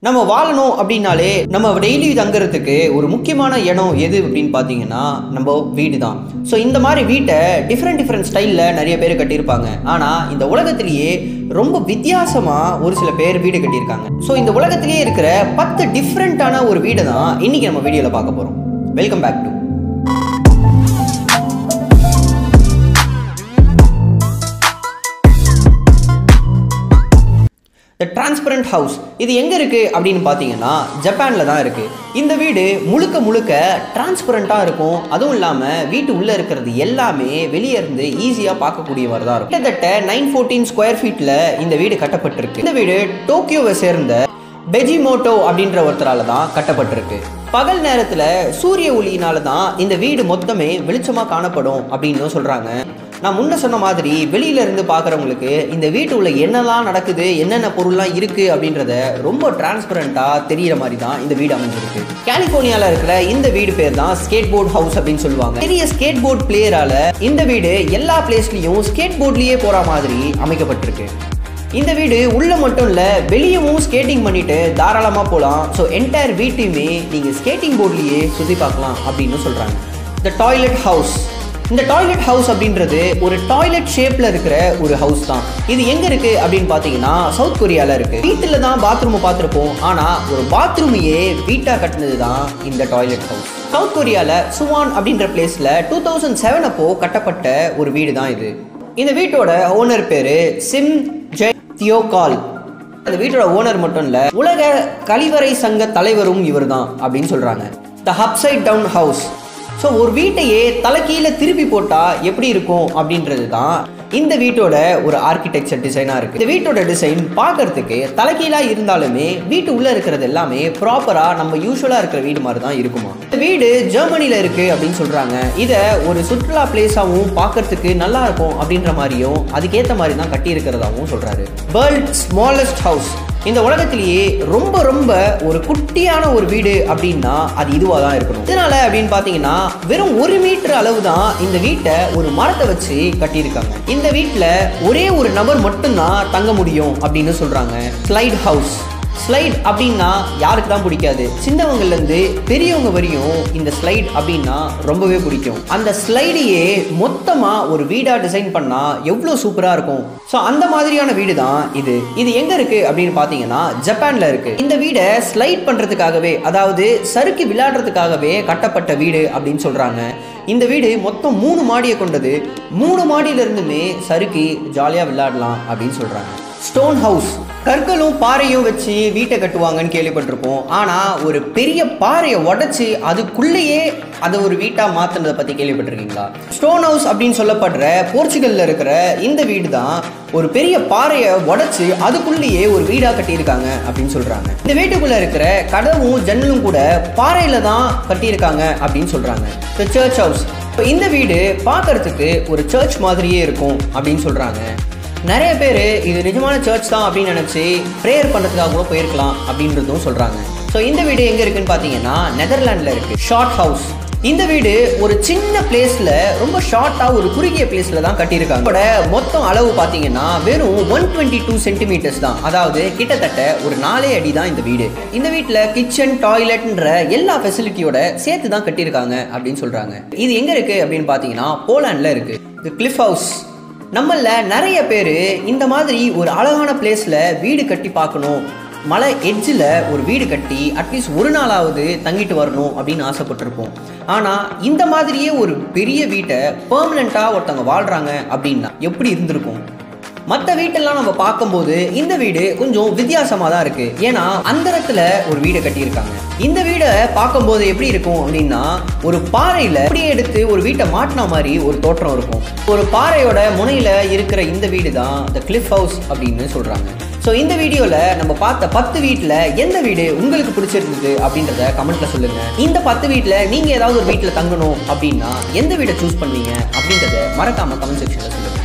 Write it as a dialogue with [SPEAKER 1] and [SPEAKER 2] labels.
[SPEAKER 1] நம்ம வாழணும் அப்படின்னாலே நம்ம டெய்லி தங்குறதுக்கு ஒரு முக்கியமான இடம் எது அப்படின்னு பார்த்தீங்கன்னா நம்ம வீடு தான். ஸோ இந்த மாதிரி வீட்டை டிஃப்ரெண்ட் ஸ்டைலில் நிறைய பேர் கட்டியிருப்பாங்க. ஆனால் இந்த உலகத்திலேயே ரொம்ப வித்தியாசமாக ஒரு சில பேர் வீடு கட்டியிருக்காங்க. ஸோ இந்த உலகத்திலேயே இருக்கிற 10 டிஃப்ரெண்ட்டான ஒரு வீடை தான் இன்னைக்கு நம்ம வீடியோவில் பார்க்க போகிறோம். Welcome back to The Transparent House. இது எங்கே இருக்குது அப்படின்னு பார்த்தீங்கன்னா ஜப்பானில் தான் இருக்குது. இந்த வீடு முழுக்க டிரான்ஸ்பரண்ட்டாக இருக்கும். அதுவும் இல்லாமல் வீட்டு உள்ளே இருக்கிறது எல்லாமே வெளியே இருந்து ஈஸியாக பார்க்கக்கூடிய மாதிரி தான் இருக்கும். கிட்டத்தட்ட 914 ஸ்கொயர் ஃபீட்டில் இந்த வீடு கட்டப்பட்டிருக்கு. இந்த வீடு டோக்கியோவை சேர்ந்த பெஜிமோட்டோ அப்படின்ற ஒருத்தரால் தான் கட்டப்பட்டிருக்கு. பகல் நேரத்தில் சூரிய ஒளியினால தான் இந்த வீடு மொத்தமே வெளிச்சமாக காணப்படும் அப்படின்னு சொல்கிறாங்க. நான் முன்ன சொன்ன மாதிரி வெளியிலேருந்து பார்க்குறவங்களுக்கு இந்த வீட்டு உள்ள என்னெல்லாம் நடக்குது, என்னென்ன பொருள்லாம் இருக்குது அப்படின்றத ரொம்ப டிரான்ஸ்பரண்ட்டாக தெரிகிற மாதிரி தான் இந்த வீடு அமைஞ்சிருக்கு. கலிஃபோர்னியாவில் இருக்கிற இந்த வீடு பேர் தான் ஸ்கேட் போர்ட் ஹவுஸ் அப்படின்னு சொல்லுவாங்க. பெரிய ஸ்கேட் போர்ட் பிளேயரால் இந்த வீடு எல்லா பிளேஸ்லையும் ஸ்கேட் போர்ட்லேயே போகிற மாதிரி அமைக்கப்பட்டிருக்கு. இந்த வீடு உள்ள மட்டும் இல்லை, வெளியவும் ஸ்கேட்டிங் பண்ணிட்டு தாராளமாக போகலாம். ஸோ என்டையர் வீட்டையுமே நீங்கள் ஸ்கேட்டிங் போர்ட்லேயே சுற்றி பார்க்கலாம் அப்படின்னு சொல்கிறாங்க. The toilet house. இந்த டாய்லெட் ஹவுஸ் அப்படின்றது ஒரு டாய்லெட் ஷேப்பில் இருக்கிற ஒரு ஹவுஸ் தான். இது எங்கே இருக்குது அப்படின்னு பார்த்தீங்கன்னா சவுத் கொரியாவில் இருக்குது. வீட்டில் தான் பாத்ரூமை பார்த்துருப்போம், ஆனால் ஒரு பாத்ரூமையே வீட்டாக கட்டினது தான் இந்த டாய்லெட் ஹவுஸ். சவுத் கொரியாவில் சுவான் அப்படின்ற பிளேஸில் 2007 அப்போ கட்டப்பட்ட ஒரு வீடு தான் இது. இந்த வீட்டோட ஓனர் பேர் சிம் ஜெய் தியோகால். அந்த வீட்டோட ஓனர் மட்டும் இல்லை, உலக கழிவறை சங்க தலைவரும் இவர் தான் அப்படின்னு சொல்கிறாங்க. The upside down house. So ஒரு வீட்டையே தலைக்கீழே திருப்பி போட்டால் எப்படி இருக்கும் அப்படின்றது தான் இந்த வீட்டோட ஒரு ஆர்கிடெக்சர் டிசைனாக இருக்குது. இந்த வீட்டோட டிசைன் பார்க்கறதுக்கு தலைக்கீழாக இருந்தாலுமே வீட்டு உள்ளே இருக்கிறது எல்லாமே ப்ராப்பராக நம்ம யூஸ்வலாக இருக்கிற வீடு மாதிரி தான் இருக்குமா. இந்த வீடு ஜெர்மனியில் இருக்குது அப்படின்னு சொல்கிறாங்க. இதை ஒரு சுற்றுலா பிளேஸாகவும் பார்க்கறதுக்கு நல்லா இருக்கும் அப்படின்ற மாதிரியும் அதுக்கேற்ற மாதிரி தான் கட்டி இருக்கிறதாகவும் சொல்கிறாரு. World smallest house. இந்த உலகத்திலேயே ரொம்ப ஒரு குட்டியான ஒரு வீடு அப்படின்னா அது இதுவாக தான் இருக்கணும். இதனால அப்படின்னு பார்த்தீங்கன்னா வெறும் 1 மீட்டர் அளவு தான் இந்த வீட்டை ஒரு மரத்தை வச்சு கட்டியிருக்காங்க. இந்த வீட்டில் ஒரே ஒரு நபர் மட்டும்தான் தங்க முடியும் அப்படின்னு சொல்கிறாங்க. Slide house. ஸ்லைட் அப்படின்னா யாருக்கு தான் பிடிக்காது? சின்னவங்கலேருந்து பெரியவங்க வரையும் இந்த ஸ்லைட் அப்படின்னா ரொம்பவே பிடிக்கும். அந்த ஸ்லைடையே மொத்தமாக ஒரு வீடாக டிசைன் பண்ணால் எவ்வளோ சூப்பராக இருக்கும். ஸோ அந்த மாதிரியான வீடு தான் இது. இது எங்கே இருக்குது அப்படின்னு பார்த்தீங்கன்னா ஜப்பானில் இருக்குது. இந்த வீடை ஸ்லைட் பண்ணுறதுக்காகவே, அதாவது சறுக்கி விளையாடுறதுக்காகவே கட்டப்பட்ட வீடு அப்படின்னு சொல்கிறாங்க. இந்த வீடு மொத்தம் 3 மாடியை கொண்டது. 3 மாடியிலிருந்துமே சறுக்கி ஜாலியாக விளையாடலாம் அப்படின்னு சொல்கிறாங்க. Stone house. கற்களும் பாறையும் வச்சு வீட்டை கட்டுவாங்கன்னு கேள்விப்பட்டிருப்போம். ஆனால் ஒரு பெரிய பாறையை உடைச்சி அதுக்குள்ளேயே அதை ஒரு வீட்டாக மாற்றினதை பற்றி கேள்விப்பட்டிருக்கீங்களா? ஸ்டோன் ஹவுஸ் அப்படின்னு சொல்லப்படுற போர்ச்சுகலில் இருக்கிற இந்த வீடு தான் ஒரு பெரிய பாறையை உடைச்சி அதுக்குள்ளேயே ஒரு வீடாக கட்டியிருக்காங்க அப்படின்னு சொல்கிறாங்க. இந்த வீட்டுக்குள்ளே இருக்கிற கதவும் ஜன்னலும் கூட பாறையில் தான் கட்டியிருக்காங்க அப்படின்னு சொல்கிறாங்க. The church house. இப்போ இந்த வீடு பார்க்கறதுக்கு ஒரு சர்ச் மாதிரியே இருக்கும் அப்படின்னு சொல்கிறாங்க. நிறைய பேர் இது நிஜமான சர்ச் தான் அப்படின்னு நினச்சி ப்ரேயர் பண்ணுறதுக்காக கூட போயிருக்கலாம் அப்படின்றதும் சொல்கிறாங்க. ஸோ இந்த வீடு எங்கே இருக்குன்னு பார்த்தீங்கன்னா நெதர்லாண்டில் இருக்குது. Short house. இந்த வீடு ஒரு சின்ன பிளேஸில், ரொம்ப ஷார்ட்டாக ஒரு குறுகிய பிளேஸில் தான் கட்டியிருக்காங்க. இதோட மொத்தம் அளவு பார்த்தீங்கன்னா வெறும் 122 சென்டிமீட்டர்ஸ் தான். அதாவது கிட்டத்தட்ட ஒரு 4 அடி தான் இந்த வீடு. இந்த வீட்டில் கிச்சன், டாய்லெட்ன்ற எல்லா ஃபெசிலிட்டியோட சேர்த்து தான் கட்டியிருக்காங்க அப்படின்னு சொல்கிறாங்க. இது எங்கே இருக்குது அப்படின்னு பார்த்தீங்கன்னா போலாண்டில் இருக்குது. இது கிளிஃப் ஹவுஸ். நம்மள நிறைய பேர் இந்த மாதிரி ஒரு அழகான பிளேஸில் வீடு கட்டி பார்க்கணும், மலை எட்ஜில் ஒரு வீடு கட்டி அட்லீஸ்ட் ஒரு நாளாவது தங்கிட்டு வரணும் அப்படின்னு ஆசைப்பட்டிருப்போம். ஆனால் இந்த மாதிரியே ஒரு பெரிய வீட்டை பெர்மனண்ட்டாக ஒருத்தவங்க வாழ்கிறாங்க அப்படின்னா எப்படி இருந்திருக்கும்? மற்ற வீட்டெல்லாம் நம்ம பார்க்கும்போது இந்த வீடு கொஞ்சம் வித்தியாசமாக தான் இருக்குது. ஏன்னா அந்த இடத்துல ஒரு வீடை கட்டியிருக்காங்க. இந்த வீடை பார்க்கும்போது எப்படி இருக்கும் அப்படின்னா ஒரு பாறையில் அப்படியே எடுத்து ஒரு வீட்டை மாட்டின மாதிரி ஒரு தோற்றம் இருக்கும். ஒரு பாறையோட முனையில் இருக்கிற இந்த வீடு தான் த கிளிஃப் ஹவுஸ் அப்படின்னு சொல்கிறாங்க. ஸோ இந்த வீடியோவில் நம்ம பார்த்த 10 வீட்டில் எந்த வீடு உங்களுக்கு பிடிச்சிருந்தது அப்படின்றத கமெண்ட்டில் சொல்லுங்கள். இந்த 10 வீட்டில் நீங்கள் ஏதாவது ஒரு வீட்டில் தங்கணும் அப்படின்னா எந்த வீடை சூஸ் பண்ணுவீங்க அப்படின்றத மறக்காமல் கமெண்ட் செக்ஷனில் சொல்லுங்கள்.